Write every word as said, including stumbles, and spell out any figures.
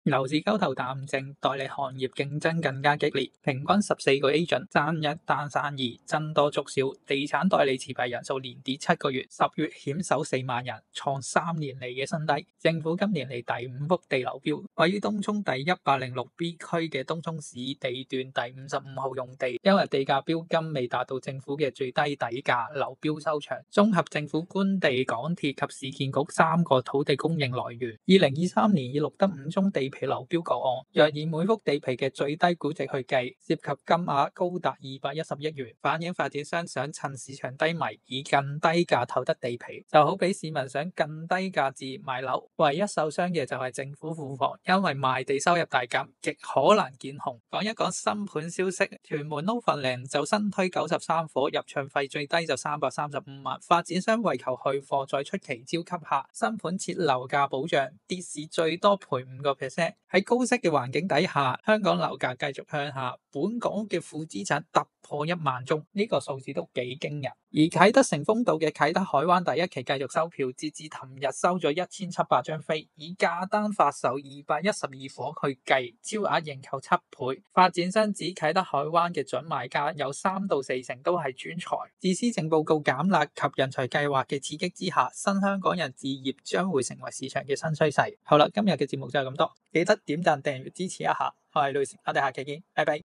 樓市交投淡靜，代理行業競爭更加激烈，平均十四個 agent 爭一單生意，僧多粥少。地產代理持牌人數連跌七個月，十月險守四萬人，創三年嚟嘅新低。政府今年嚟第五幅地流標，位於東涌第一百零六 B 區嘅東涌市地段第五十五號用地，因為地價標金未達到政府嘅最低底價，流標收場。綜合政府官地、港鐵及市建局三個土地供應來源，二零二三年已錄得五宗地皮流標個案，若以每幅地皮嘅最低估值去計，涉及金額高達二百一十億元，反映發展商想趁市場低迷，以更低價投得地皮，就好比市民想更低價置買樓，唯一受傷嘅就係政府庫房，因為賣地收入大減，極可能見紅。講一講新盤消息，屯門 Novaland 就新推九十三伙，入場費最低就三百三十五萬，發展商為求去貨，再出奇招吸客，新盤設樓價保障，跌市最多賠五個 percent。喺高息嘅環境底下，香港樓價繼續向下，本港嘅負資產突破一萬宗，呢、這個數字都幾驚人。而啟德成豐道嘅啟德海灣第一期繼續收票，截至尋日收咗一千七百張飛，以價單發售二百一十二伙去計，超額認購七倍。發展商指啟德海灣嘅準買家有三到四成都係專才。自施政報告減辣及人才計劃嘅刺激之下，新香港人置業將會成為市場嘅新趨勢。好啦，今日嘅節目就係咁多，記得點讚訂閱支持一下。我係雷成，我哋下期見，拜拜。